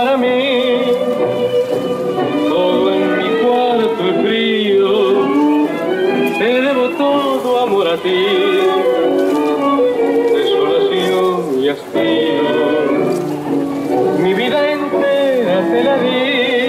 para mí. Todo en mi cuarto es frío, te debo todo amor a ti. Desolación y hastío, mi vida entera te la di.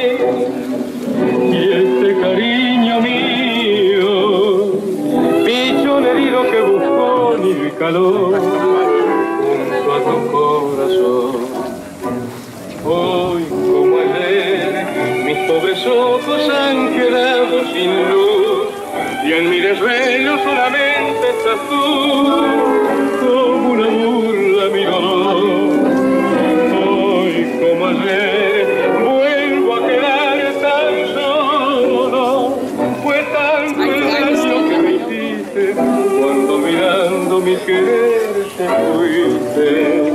Y este cariño mío, pichón herido que buscó ni calor junto a tu corazón. Hoy como ayer, mis pobres ojos han quedado sin luz, y en mi desvelo solamente estás tú, como una burla mi dolor. Hoy como ayer, vuelvo a quedar tan solo, fue tanto el daño que me hiciste, cuando mirando mi querer te fuiste.